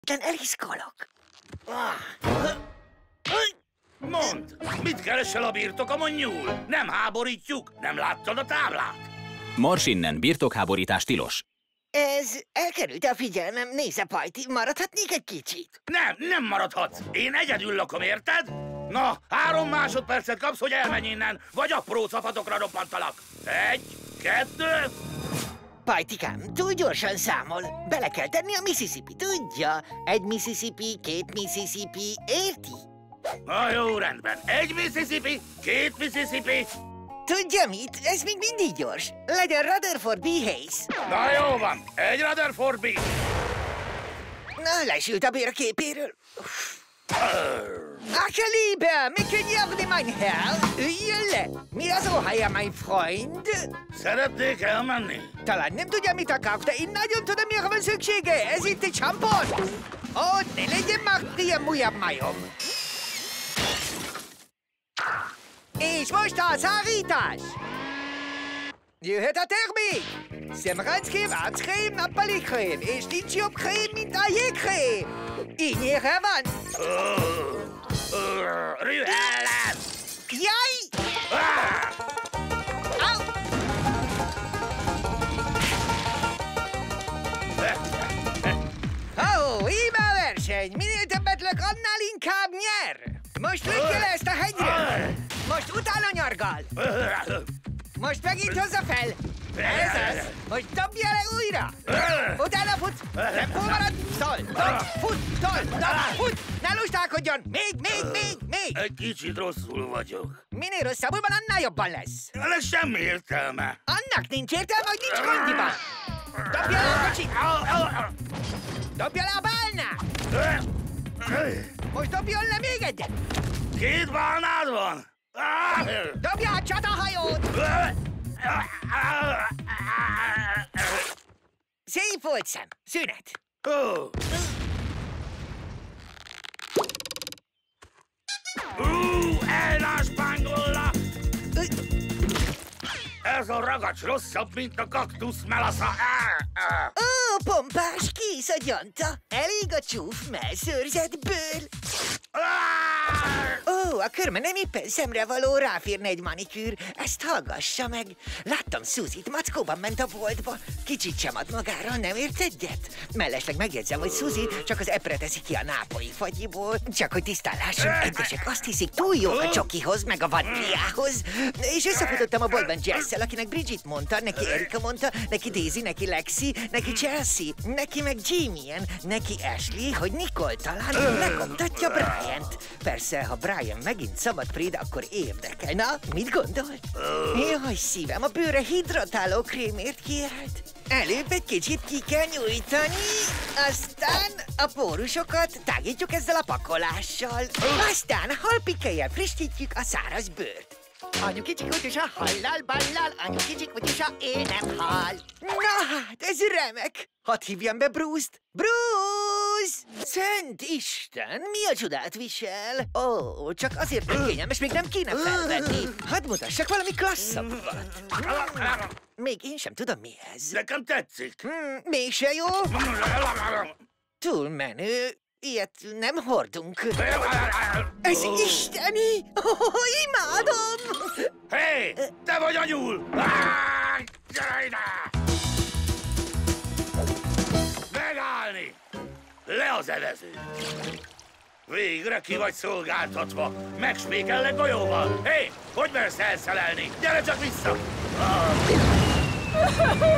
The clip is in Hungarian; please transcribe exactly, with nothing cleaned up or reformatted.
Eliszkolok. Mondd, mit keresel a birtokomon, nyúl? Nem háborítjuk, nem láttad a táblát? Mars innen, birtokháborítás tilos. Ez elkerült a figyelmem. Nézze, Pajti, maradhatnék egy kicsit? Nem, nem maradhatsz. Én egyedül lakom, érted? Na, három másodpercet kapsz, hogy elmenj innen, vagy apró capatokra roppantalak. Egy, kettő... Pajtikám, túl gyorsan számol. Bele kell tenni a Mississippi, tudja? Egy Mississippi, két Mississippi, érti? Na jó, rendben. Egy Mississippi, két Mississippi. Tudja mit? Ez még mindig gyors. Legyen Rutherford B. Hayes. Na jó van, egy Rutherford B. Na, lesült a bér a képéről. Ach, Liebe, mi kann járni, mein Herr? Üljön le! Mi az óhaja, mein Freund? Szeretnék elmenni? Talán nem tudja, mit akar, de én nagyon tudom, mire van szüksége. Ez itt egy sampon. Ó, ne legyen már ilyen újabb majom. És most a szárítás! Jöhet a termék! Szemránckém, arckrém, nappali krém, és nincs jobb krém, mint a jégkrém! Ínyére van! Rühellem! Jaj! Au! Ó, íme a verseny! Minél többet lök, annál inkább nyer! Most lökje le ezt a hegyre! Most utána nyargal! Most megint hozza fel! Ez az! Most dobja le újra! Utána fut! Tempó marad! Tol! Tol! Fut! Tol! Tol! Fut! Ne lustálkodjon! Még, még, még, még! Egy kicsit rosszul vagyok. Minél rosszabbul van, annál jobban lesz! Ez semmi értelme. Annak nincs értelme, hogy nincs kondiban! Dobja le a kocsit! Dobja le a bálnát! Most dobjon le még egyet! Két bálnád van? Dobja a csatahajót! Szép volt, Sam. Szünet. Ó! Ú, elnáspángolla! Ez a ragacs rosszabb, mint a kaktusz melasza. Ó, pompás, kész a gyanta. Elég a csúf mellszőrzetből. Ó, a körme nem éppen szemre való, ráférne egy manikűr. Ezt hallgassa meg. Láttam Szuzit, mackóban ment a boltba. Kicsit sem ad magára, nem ért egyet? Mellesleg megjegyzem, hogy Suzi csak az epre teszi ki a nápolyi fagyiból. Csak hogy tisztán lássam, egyesek azt hiszik, túl jó a csokihoz, meg a vaníliához. És összefutottam a boltban Jessel, akinek Bridget mondta, neki Erika mondta, neki Daisy, neki Lexi, neki Chelsea, neki meg Jamie-en, neki Ashley, hogy Nicole talán megkoptatja Brian-t. Persze, ha Brian megint szabad préd, akkor érdekel. Na, mit gondolt? Jaj, szívem, a bőre hidratáló krémért kérhet. Előbb egy kicsit ki kell nyújtani, aztán a pórusokat tágítjuk ezzel a pakolással. Aztán halpikelyel frissítjük a száraz bőrt. Anyu kicsi kutyusa, hallal, ballal, anyu kicsi kutyusa, én nem hall. Na hát, ez remek! Hadd hívjam be Bruce-t. Bruce! Szent Isten, mi a csodát visel? Ó, csak azért nem kényelmes, még nem kéne felvenni. Hadd mutassak valami klasszabbat. Még én sem tudom, mi ez. Nekem tetszik. Hmm, mégse jó? Túl menő. Ilyet nem hordunk. Ez isteni! Oh, imádom! Hé, hey, te vagy a nyúl! Gyere ide! Megállni! Le az evező! Végre ki vagy szolgáltatva! Megspékellek golyóval! Hé, hey, hogy mersz elszelelni? Gyere csak vissza!